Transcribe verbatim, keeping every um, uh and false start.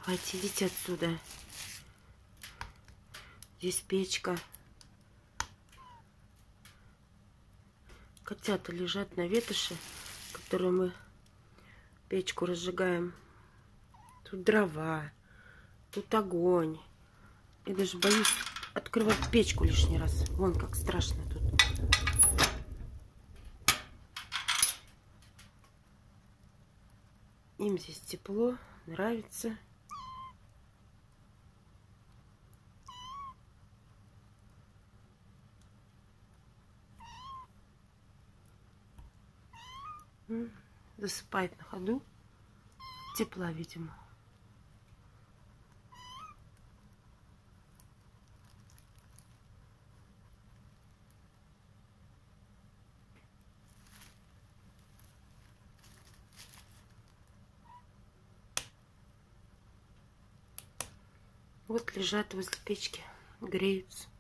Давайте, идите отсюда. Здесь печка. Котята лежат на ветоши, которую мы печку разжигаем. Тут дрова, тут огонь. Я даже боюсь открывать печку лишний раз. Вон как страшно тут. Им здесь тепло, нравится. Засыпает на ходу. Тепла, видимо. Вот лежат возле печки, греются.